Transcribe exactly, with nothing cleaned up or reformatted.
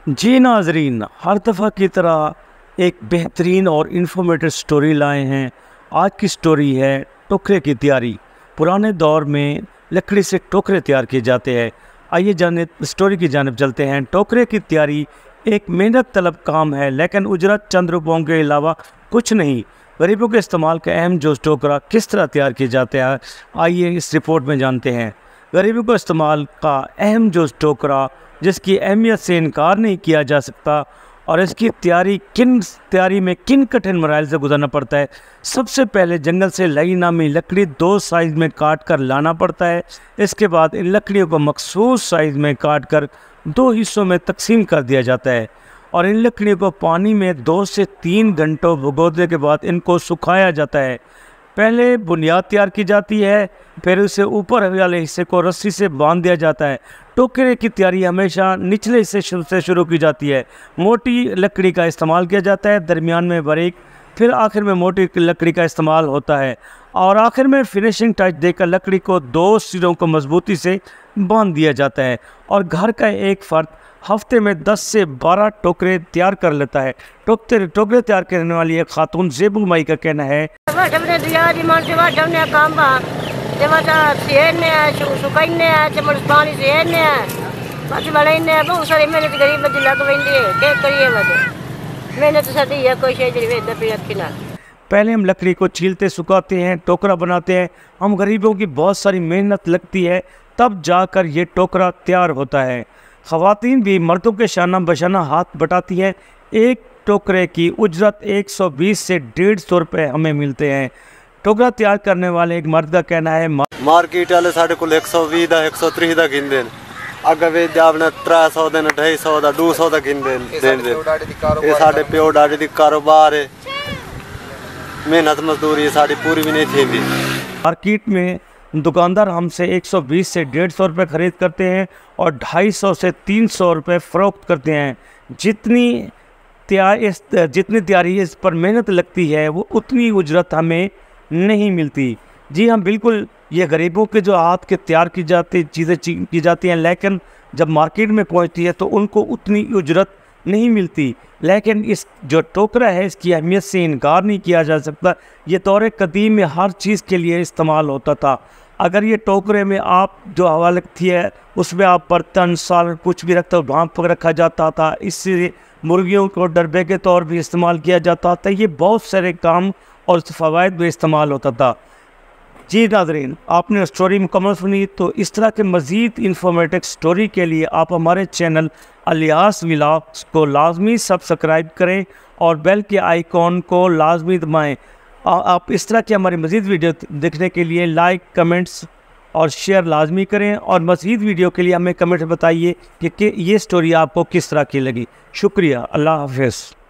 जी नाजरीन, हर दफ़ा की तरह एक बेहतरीन और इन्फॉर्मेटिव स्टोरी लाए हैं। आज की स्टोरी है टोकरे की तैयारी। पुराने दौर में लकड़ी से टोकरे तैयार किए जाते हैं। आइए जाने स्टोरी की जानिब चलते हैं। टोकरे की तैयारी एक मेहनत तलब काम है, लेकिन उजरत चंद रुपयों के अलावा कुछ नहीं। गरीबों के इस्तेमाल का अहम जो टोकरा किस तरह तैयार किया जाता है, आइए इस रिपोर्ट में जानते हैं। गरीबों को इस्तेमाल का अहम जो टोकरा जिसकी अहमियत से इनकार नहीं किया जा सकता, और इसकी तैयारी किन तैयारी में किन कठिन मराइल से गुजरना पड़ता है। सबसे पहले जंगल से लई नामी लकड़ी दो साइज़ में काट कर लाना पड़ता है। इसके बाद इन लकड़ियों को मखसूस साइज़ में काट कर दो हिस्सों में तकसीम कर दिया जाता है, और इन लकड़ियों को पानी में दो से तीन घंटों भिगोने के बाद इनको सुखाया जाता है। पहले बुनियाद तैयार की जाती है, फिर उसे ऊपर वाले हिस्से को रस्सी से बांध दिया जाता है। टोकरे की तैयारी हमेशा निचले हिस्से से शुरू की जाती है। मोटी लकड़ी का इस्तेमाल किया जाता है, दरमियान में बारीक, फिर आखिर में मोटी लकड़ी का इस्तेमाल होता है, और आखिर में फिनिशिंग टच देकर लकड़ी को दो सिरों को मजबूती से बांध दिया जाता है। और घर का एक फ़र्द हफ्ते में दस से बारह टोकरे तैयार कर लेता है। टोकरे टोकरे तैयार करने वाली एक खातून ज़ेबू माई का कहना है, पहले हम लकड़ी को छीलते सुखाते हैं, टोकरा बनाते हैं। हम गरीबों की बहुत सारी मेहनत लगती है, तब जाकर ये टोकरा तैयार होता है। ख़वातीन भी मर्दों के शाना बशाना हाथ बटाती हैं। एक टोकरे की उजरत एक सौ बीस से डेढ़ सौ रुपये हमें मिलते हैं। टोकरा तैयार करने वाले एक मर्द का कहना है, मार्केट वाले साढ़े को एक सौ बीस एक सौ तीस का गिन देन, अगर वे आपने त्रै सौ देन ढाई सौ का दो सौ का गिन देन देन ये साढ़े प्यो डाटे दी कारोबार है। मेहनत मजदूरी साड़ी पूरी भी नहीं थी। मार्केट में दुकानदार हमसे एक सौ बीस से डेढ़ सौ रुपये ख़रीद करते हैं और ढाई सौ से तीन सौ रुपये फ़रोख्त करते हैं। जितनी तैयार इस जितनी तैयारी इस पर मेहनत लगती है, वो उतनी उजरत हमें नहीं मिलती। जी हाँ, बिल्कुल, ये गरीबों के जो हाथ के तैयार की जाती चीज़ें की जाती हैं, लेकिन जब मार्केट में पहुंचती है तो उनको उतनी उजरत नहीं मिलती। लेकिन इस जो टोकरा है, इसकी अहमियत से इनकार नहीं किया जा सकता। ये दौर कदीम में हर चीज़ के लिए इस्तेमाल होता था। अगर ये टोकरे में आप जो हवा लगती है, उसमें आप बर्तन साल कुछ भी रखते हो, भाप रखा जाता था। इससे मुर्गियों को डरबे के तौर भी इस्तेमाल किया जाता था। ये बहुत सारे काम और फ़वाइद भी इस्तेमाल होता था। जी नाज़रीन, आपने स्टोरी मुकम्मल सुनी, तो इस तरह के मज़ीद इंफॉर्मेटिव स्टोरी के लिए आप हमारे चैनल अलियास व्लॉग्स को लाजमी सब्सक्राइब करें और बेल के आइकॉन को लाजमी दबाएँ। आप इस तरह की हमारी मज़ीद वीडियो देखने के लिए लाइक, कमेंट्स और शेयर लाजमी करें, और मज़ीद वीडियो के लिए हमें कमेंट बताइए कि, कि ये स्टोरी आपको किस तरह की लगी। शुक्रिया। अल्लाह हाफ़िज़।